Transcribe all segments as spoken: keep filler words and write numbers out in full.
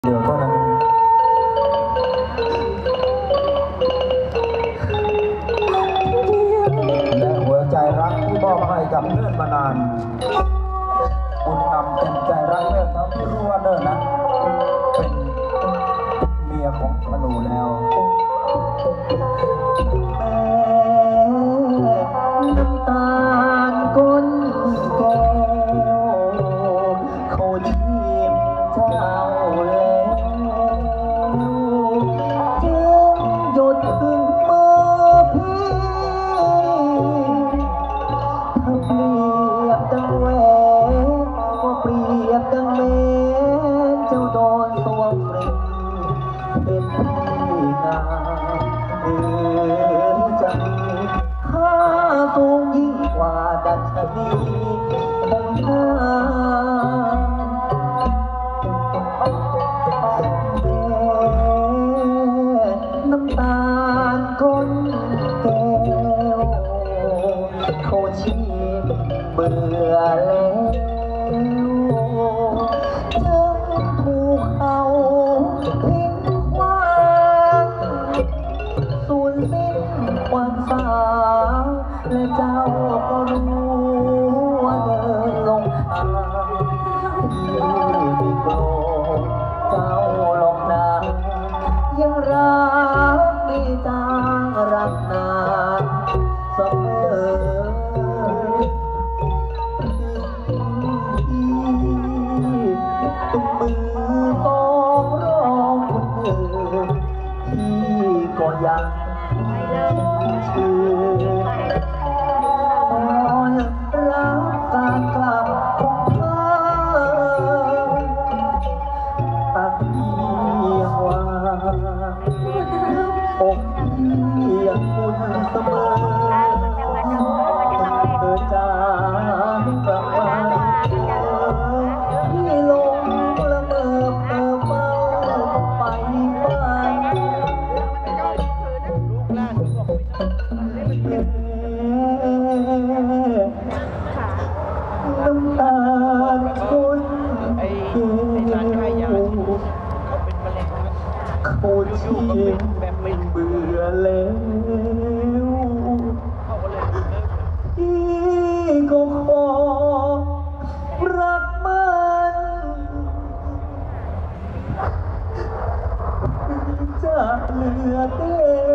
เดี๋ยวเท่านั้นและหัวใจรักที่มอบให้กับเนิ่นมานานบุญนำเต็มใจรักเนิ่นทั้งที่รู้ว่าเนิ่นนะเป็นเมียของมนูแล้วน้ำตาลก้นแก้วเขายิ้มเจ้าแล้วจึงหยุดถึงมือพี่ถ้าเปรียบดังแหวนก็เปรียบดังเมนเจ้าโดนตัวเปล่งเป็นพี่นาหรือจะมีค่าสูงยิ่งกว่าดัชนีคงหาน้ำตาลก้นแก้วเขาชิมเบื่อแล้วจึงถูกเขาทิ้งขว้างสูญสิ้นความสาวและเจ้าก็รู้ว่าเดินลงทางที่ไม่โกรธเจ้าหลอกนางยังรักไม่จางรักนานเสมอเป็นมือต้องร้องคนอื่นที่ก็ยังชื่อตอนรักการกลับของเธอตัดเยี่ยงว่าอกเยี่ยงคุณเสมอเธอจางกลับมาที่ลงละเมอเพ้อเฝ้าไปฝันน้ำตาลก้นแก้วเขาชิมเบื่อแล้วพี่ก็ขอรักมันจะเหลือเต้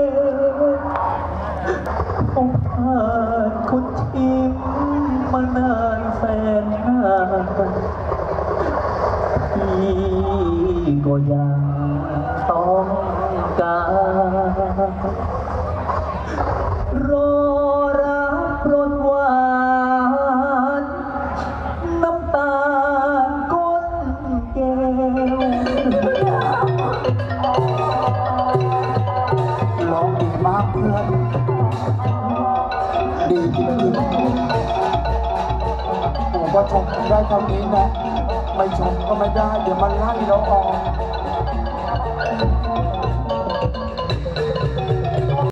คงผ่านคนทิ้งมานานแสนนานพี่ก็ยังต้องการรอรับรสหวานน้ำตาลก้นแก้วร้องดีมากเพื่อนดีจริงๆผมว่าชมได้เท่านี้นะไม่ชมก็ไม่ได้เดี๋ยวมันไล่เราออก